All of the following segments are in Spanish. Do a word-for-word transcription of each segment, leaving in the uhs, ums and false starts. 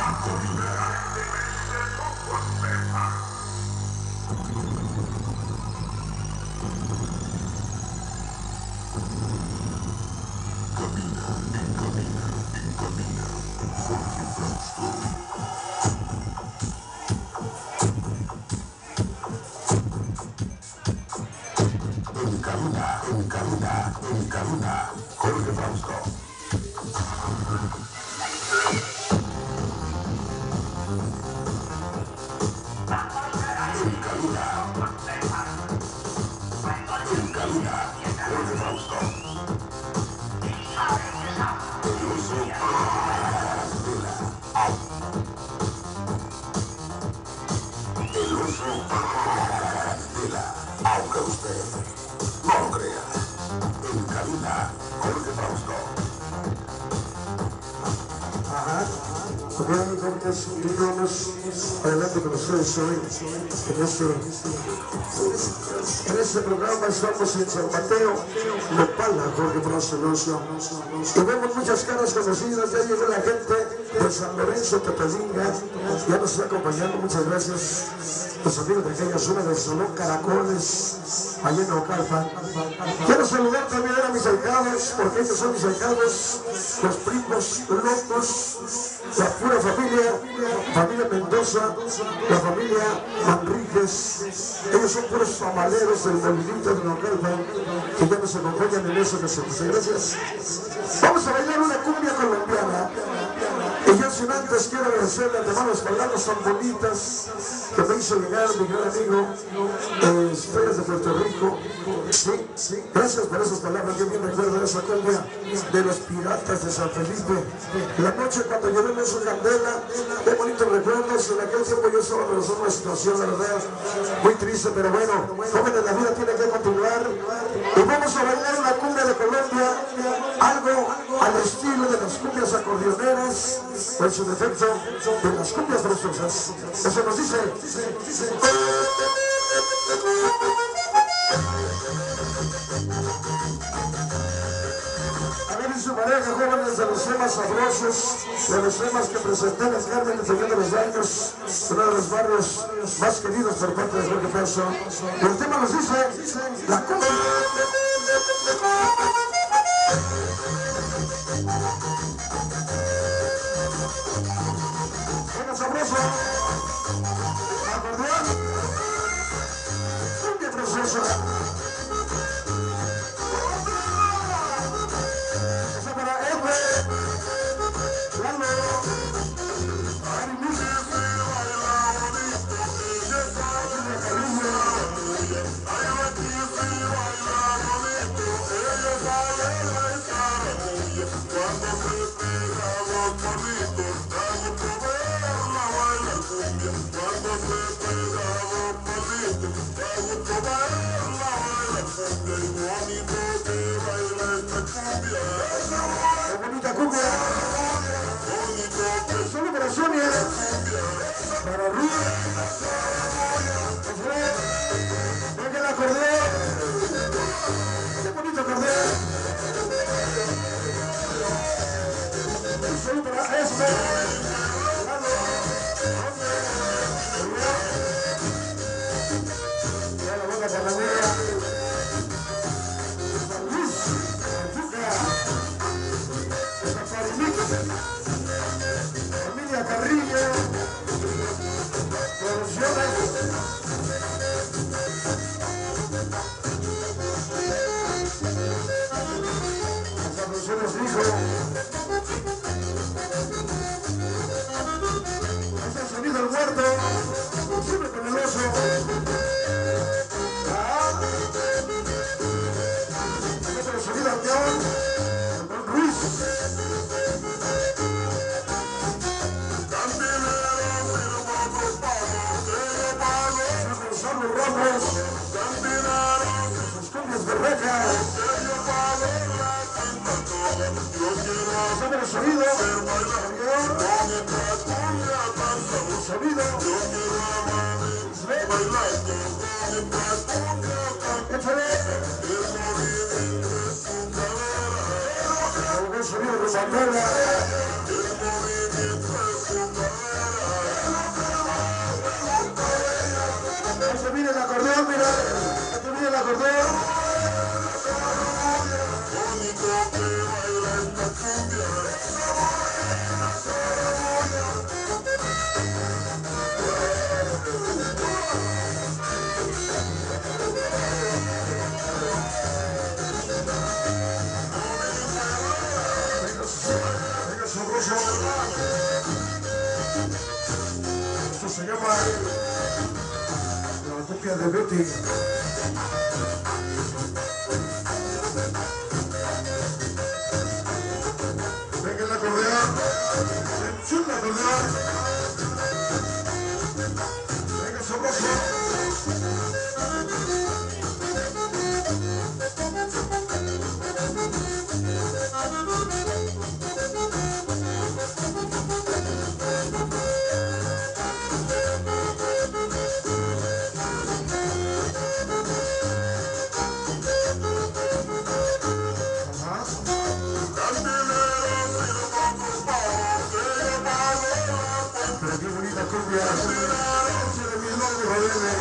Aunque usted no lo crea, en cabina, Jorge Fausto. Ajá. Bueno, continuamos adelante con ustedes hoy en este, en este programa. Estamos en San Mateo, Nopala, Jorge Fausto Alonso. Y vemos muchas caras conocidas. Ya llegó la gente de San Lorenzo, Tatalinga. Ya nos está acompañando. Muchas gracias. Los amigos de aquella zona de Solón, Caracoles, allá en Ocalpa. Quiero saludar también a mis ahijados, porque ellos son mis ahijados, los primos locos, la pura familia, familia Mendoza, la familia Manríquez. Ellos son puros famaleros del molinito de Ocalpa, que ya nos acompañan en eso que se dice. Gracias. Vamos a bailar una cumbia colombiana. Y yo sin antes quiero agradecerle a antemano las palabras tan bonitas que me hizo llegar mi gran amigo eh, Estrellas de Puerto Rico. Sí, sí, gracias por esas palabras. Yo bien recuerdo esa cumbia de los piratas de San Felipe. La noche cuando llevemos su candela, qué bonitos recuerdos. En aquel tiempo yo estaba en una situación, la verdad, muy triste, pero bueno, jóvenes, la vida tiene que continuar. Y vamos a bailar una cumbia de Colombia, algo al estilo de las cumbias acordeoneras, o en su defecto, de las cumbias brostosas. Eso nos dice, dice, dice. A ver, y su pareja, jóvenes, de los temas sabrosos, de los temas que presenté en el Carmen de Peñón de los Baños, uno de los barrios más queridos por parte de Jorge Fausto. Y el tema nos dice, la cumbia. Venga, sabroso. Acordeón. Cumbia preciosa. Esa para Edwin. Lalo. Ari Musa. Bonita cumbia. Solo para Sonia. Para Ruth. Venga el acordeón. Qué bonito acordeón. Solo para este. Ya la boca para la mía. Familia Carrillo, Producciones. Las Producciones dijo. Este es el sonido del muerto, siempre con el oso. Ah. Este es el sonido del león, Don Ruiz. Los Ramos, sus cumbias de reja, sabe el sonido, el sonido, échale, el sonido de bandera. acordeón. Bonito que baila esta cumbia. Venga, sabroso. Esto se llama la copia de Betty. Venga el acordeón. Chula el acordeón. Venga, sabroso. Cumbia, se de mi nombre, joderme.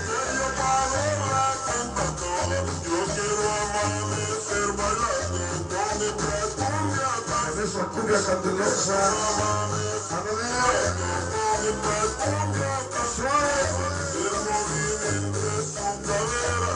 Yo quiero amanecer bailando con esta cumbia. En esa cumbia candelosa, acordeón, Con esta cumbia tan suave, el movimiento de su cadera.